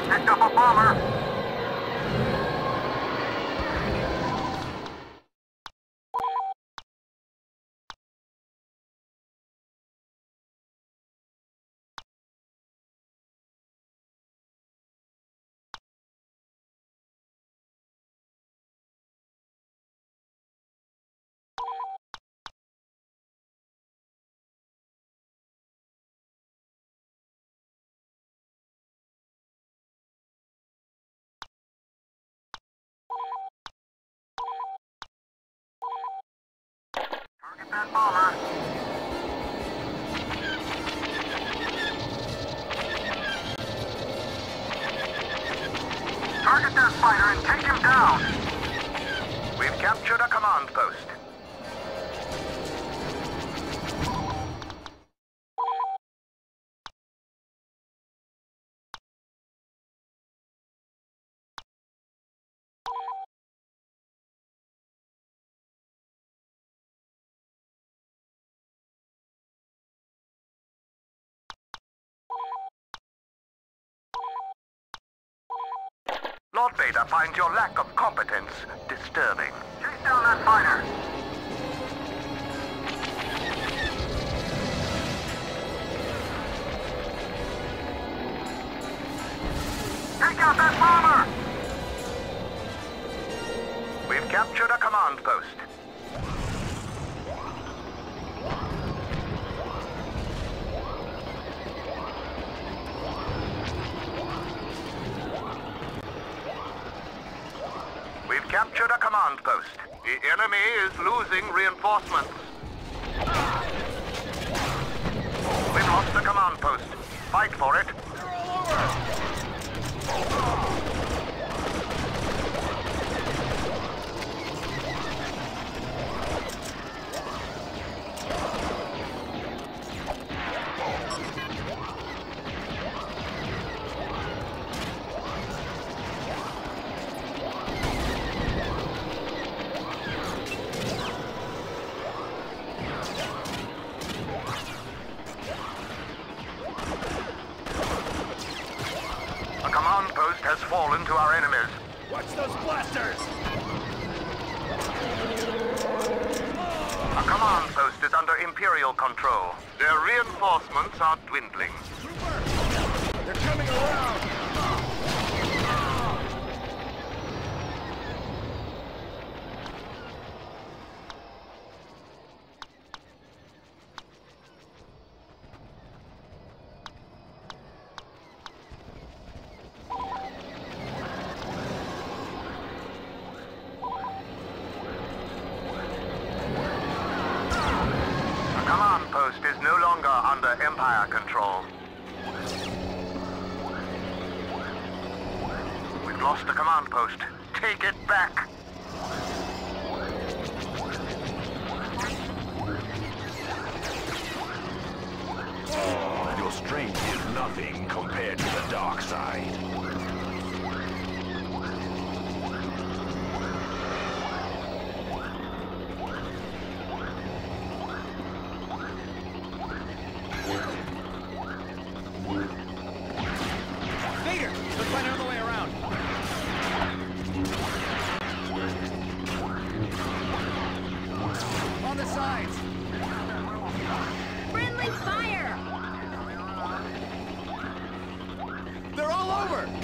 Picked up a bomber. Target that bomber. Target that fighter and take him down. We've captured a command post. Lord Vader finds your lack of competence disturbing. Chase down that fighter. Take out that bomber! We've captured a command post. We've captured a command post. The enemy is losing reinforcements. We've lost the command post. Fight for it. A command post has fallen to our enemies. Watch those blasters! A command post is under Imperial control. Their reinforcements are dwindling. Trooper! They're coming around! Command post is no longer under Empire control. We've lost the command post. Take it back. Your strength is nothing compared to the dark side. Vader! Let's find another way around. On the sides! Friendly fire! They're all over!